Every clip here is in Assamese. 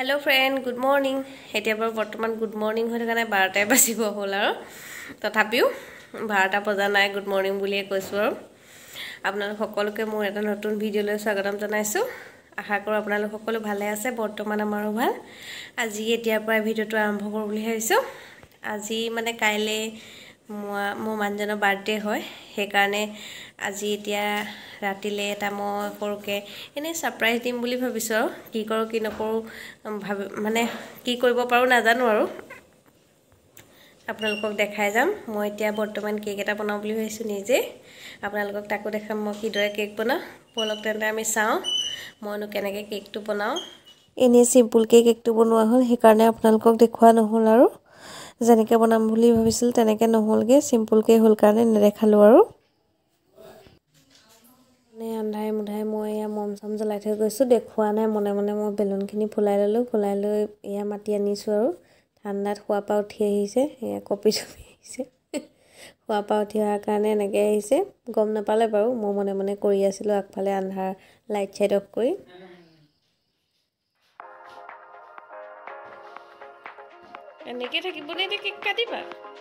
हेलो फ्रेंड गुड मॉर्निंग এতিয়া বাৰু বৰ্তমান গুড মৰ্নিং হৈ থকা নাই 12টাই বাজিব হ'ল আৰু তথাপিও 12টা বজা নাই গুড মৰ্নিং বুলিয়ে কৈছো আৰু আপোনালোক সকলোকে মোৰ এটা নতুন ভিডিঅ'লৈ স্বাগতম জনাইছো আশা কৰো আপোনালোক সকলো ভালে আছে বৰ্তমান আমাৰো ভাল আজি এতিয়া পৰা ভিডিঅ'টো আৰম্ভ কৰো বুলি ভাবিছো আজি মানে কাইলে মোৰ মানুহজনৰ বাৰ্থডে হয় সেই কাৰণে আজি এতিয়া ৰাতিলে এটা মই কৰকে এনে সাৰপ্ৰাইজ দিম বুলি ভাবিছো কি কৰো কি নকৰো মানে কি কৰিব পাৰো নাজানো আৰু আপোনালোকক দেখাই যাম মই এতিয়া বৰ্তমান কেক এটা বনাও বুলি ভাবিছো নিজে আপোনালোকক তাকো দেখাম মই কিদৰে কেক বনাও বলক তেন্তে আমি চাও মইনো কেনেকৈ কেকটো বনাও এনে সিম্পল কেকটো বনোৱা হ'ল সেই কাৰণে আপোনালোকক দেখুৱা নহল আৰু যেনেকৈ বনাম বুলি ভাবিছিল তেনেকৈ নহলগে সিম্পল কে হ'ল কাৰণে নেদেখালো আৰু নে আন্ধাই মুধাই মই ইয়া মম চম জ্বলাই থৈ গৈছো দেখুৱা নাই মনে মনে মই বেলুনখিনি ফুলাই লৈ ইয়া মাটি আনিছো আৰু ঠাণ্ডাত খোৱা পা উঠি আহিছে ইয়া কপি চপি আহিছে খোৱা পা উঠি অহাৰ কাৰণে এনেকৈ আহিছে গম নাপালে বাৰু মই মনে মনে কৰি আছিলো আগফালে আন্ধাৰ লাইট চাইট অফ কৰি এনেকৈ থাকিবনে এতিয়া কেক কাটিবা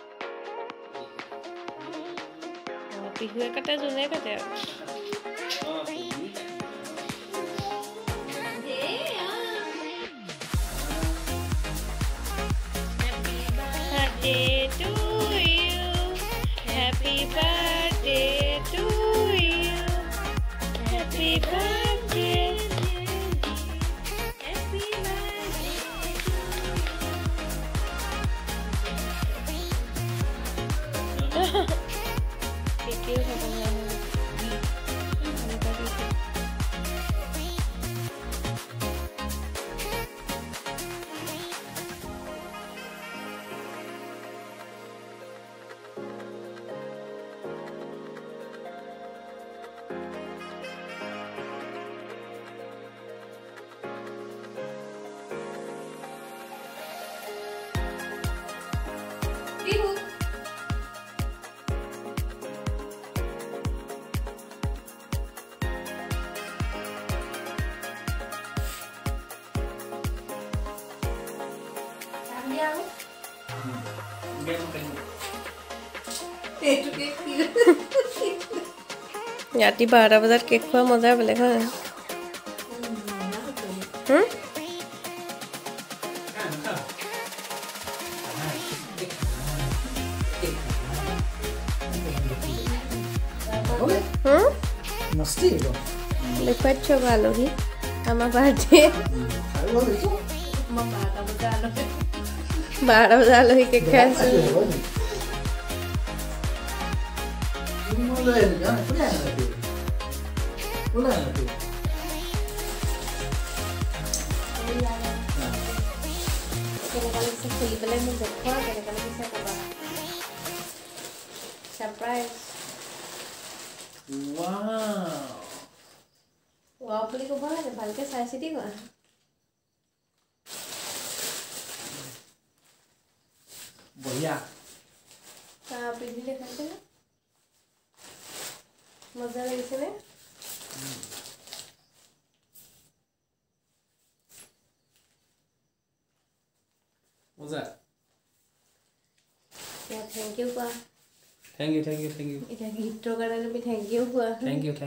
পিহুৱে কাটে যোনে কাটে আৰু Happy birthday to you. Happy birthday. Happy birthday. Thank you. ৰাতি 12টা বজাত কেক খোৱা মজা বেলেগ হয় দেখুৱাই চব আলহী আমাৰ বাৰ্থডে 12 বজা আলহী কেক খাই আছো খুলি পেলাই মোক দেখুৱা কেনেকৈ লাগিছে ক'বা সাৰপ্ৰাইজ ৱাও বুলি ক'ব লাগে ভালকৈ চাই চিতি কোৱা বঢ়িয়া পিন্ধি দেখাইছে নে মজা লাগিছে নে মজা থ্যাংক ইউ কোৱা থ্যাংক ইউ এটা গিফ্টৰ কাৰণে তুমি থ্যাংক ইউ কোৱা থ্যাংক ইউ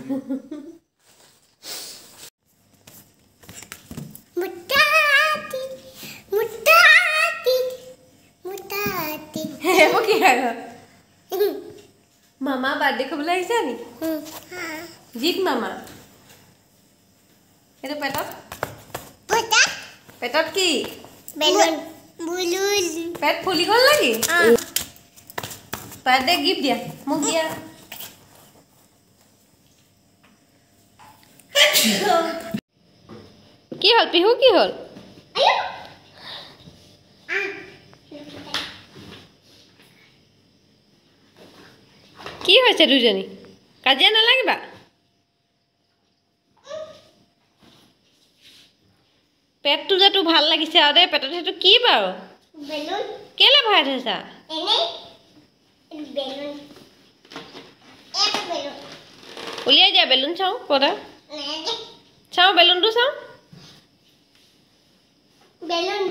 মামা বাৰ্থডে খাবলৈ আহিছে নি জিক মামা এটা পেটত কি বেলুন বুলুল পেট ফুলি গ'ল নেকি বাৰ্থডে গিফ্ট দিয়া মোক দিয়া কি হ'ল পিহু কি হ'ল কি হৈছে দুজনী কাজিয়া নালাগিবা পেটটো যেটো ভাল লাগিছে আৰু দে পেটত হেতু কি বাৰু বেলুন কেলে ভৰাই থৈছা এনে বেলুন এক বেলুন উলিয়াই দিয়া বেলুন চাও পড়া চাও বেলুনটো চাও বেলুন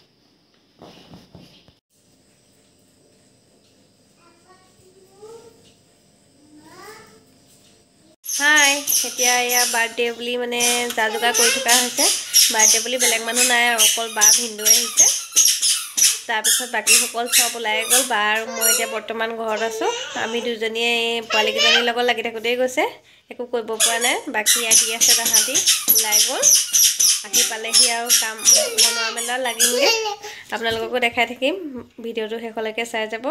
হাই এতিয়া এয়া বাৰ্থডে বুলি মানে যা যোগাৰ কৰি থকা হৈছে বাৰ্থডে বুলি বেলেগ মানুহ নাই আৰু অকল বা ভিন্দু আহিছে তাৰপিছত বাকী সকল সব ওলাই গ'ল বা আৰু মই এতিয়া বৰ্তমান ঘৰত আছোঁ আমি দুজনীয়ে পোৱালিকেইজনীৰ লগত লাগি থাকোঁতেই গৈছে একো কৰিব পৰা নাই বাকী আহি আছে তাহাঁতি ওলাই গ'ল আহি পালেহি আৰু কাম বনোৱা মেলা লাগিমগৈ আপোনালোককো দেখাই থাকিম ভিডিঅ'টো শেষলৈকে চাই যাব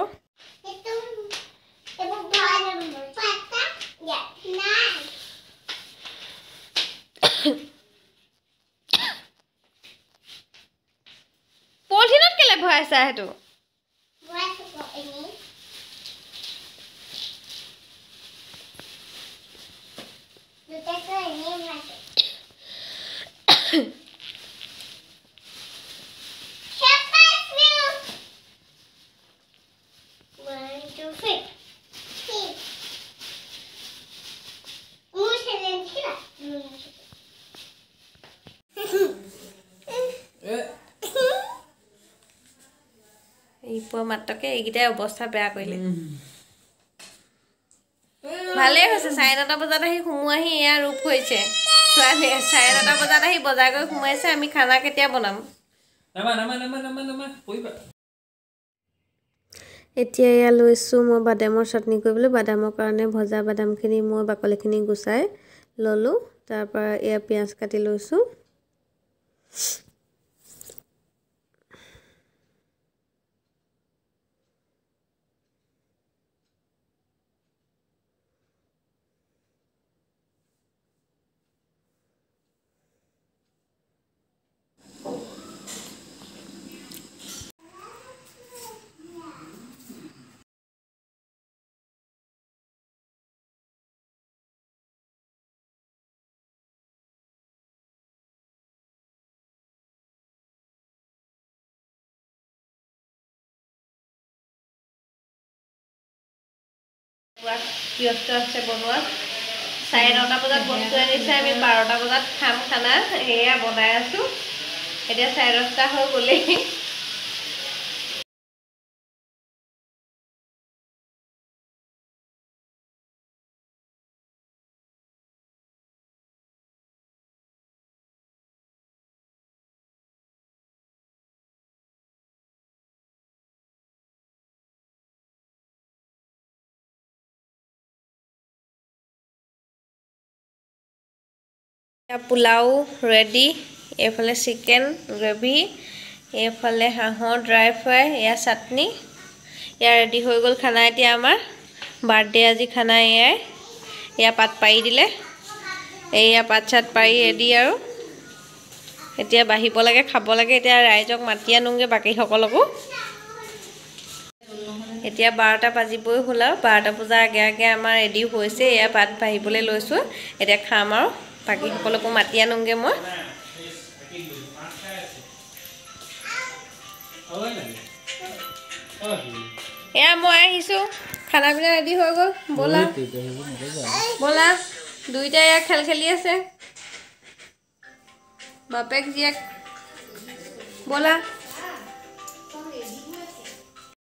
পলিথিনত কেলে ভৰাইছা সেইটো পোৱা মাত্ৰকে এইকেইটাই অৱস্থা বেয়া কৰিলে ভালেই হৈছে 9:30 বজাত আহি সোমোৱাহি এয়া ৰূপ হৈছে ছোৱালী 9:30 বজাত আহি বজাৰ কৰি সোমাইছে আমি খানা কেতিয়া বনাম এতিয়া এয়া লৈছোঁ মই বাদামৰ চাটনি কৰিবলৈ বাদামৰ কাৰণে ভজা বাদামখিনি মই বাকলিখিনি গুচাই ল'লোঁ তাৰপৰা এয়া পিঁয়াজ কাটি লৈছোঁ ব্যস্ত আছে বনোৱা 9:30 বজাত বস্তু আনিছে আমি 12টা বজাত খাম খানা এয়া বনাই আছোঁ এতিয়া 10:30 হৈ গ'লেই পোলাও ৰেডি এইফালে চিকেন গ্ৰেভি এইফালে হাঁহৰ ড্ৰাই ফ্ৰাই এয়া চাটনি এয়া ৰেডি হৈ গ'ল খানা এতিয়া আমাৰ বাৰ্থডে আজি খানা এয়া পাত পাৰি দিলে এয়া পাত চাত পাৰি ৰেডি আৰু এতিয়া বাঢ়িব লাগে খাব লাগে এতিয়া ৰাইজক মাতি আনোগে বাকী সকলকো এতিয়া 12টা বাজিবই হ'ল আৰু 12টা বজাৰ আগে আগে আমাৰ ৰেডি হৈছে এয়া পাত বাঢ়িবলৈ লৈছোঁ এতিয়া খাম আৰু বাকী সকলকো মাতি আনোগে মই এয়া মই আহিছোঁ খানা পিনা ৰেডি হৈ গ'ল ব'লা ব'লা দুইটা এয়া খেল খেলি আছে বাপেক জীয়েক ব'লা